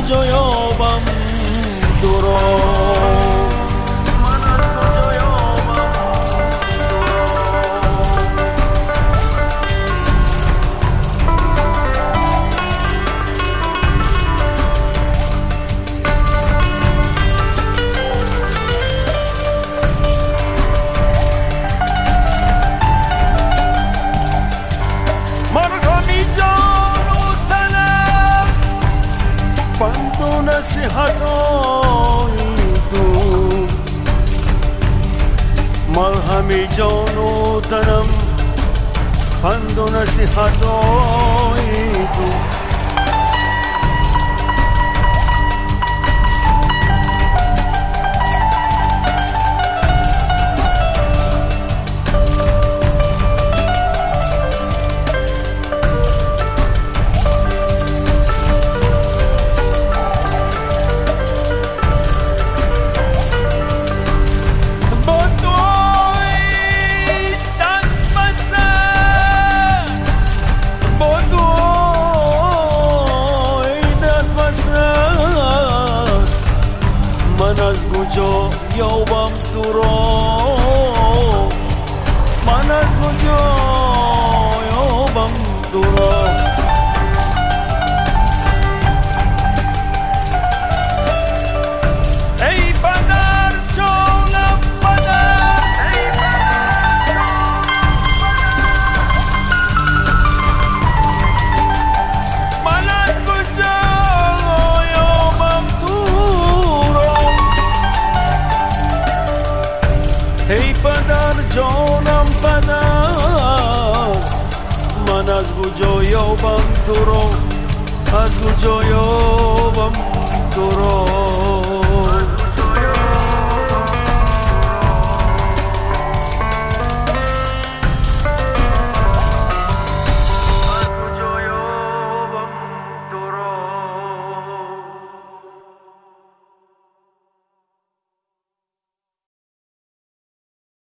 کجا یابم درو نصیحتای تو مرهم جان و تنم پند و نصیحتای تو از کجا یابم تو را من از کجا یابم تو را ای پدر جانم پدر ای پدر من از کجا یابم تو ای پدر جانم پدر من از کجا یابم تو را